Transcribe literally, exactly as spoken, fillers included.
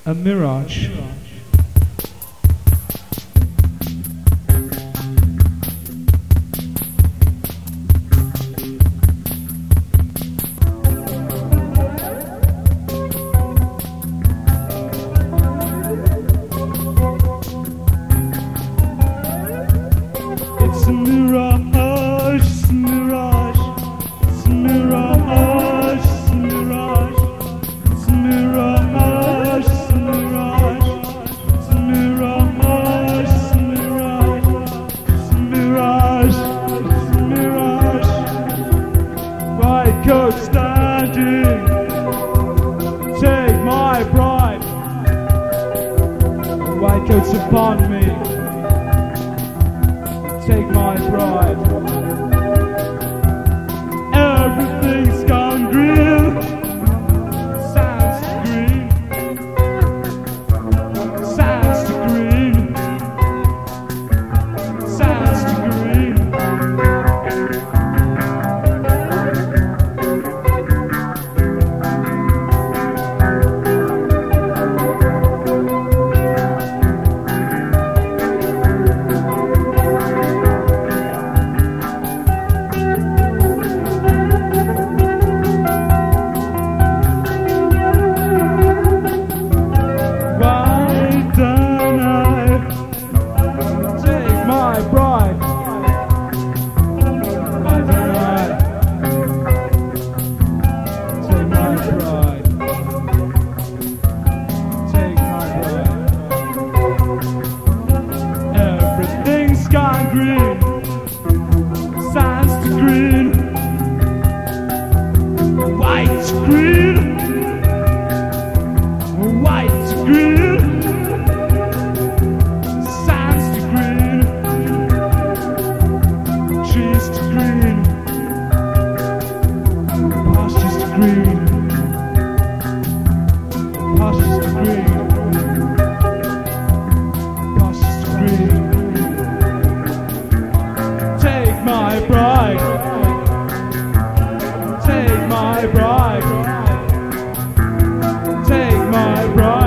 A Mirage. It's a mirage, it's a mirage, it's a mirage, it's a mirage, it's a mirage, it's a mirage, it's a mirage, it's a mirage, it's a mirage. White coat standing, take my bride. White coats upon me. Take my bride. Everything's gone green. Sounds green. Sounds green. Sounds green. Green, sands to green, white to green, white to green, sands to green, trees to green, pastures to green, pastures to green, pastures to green. Take my bride, take my bride, take my bride.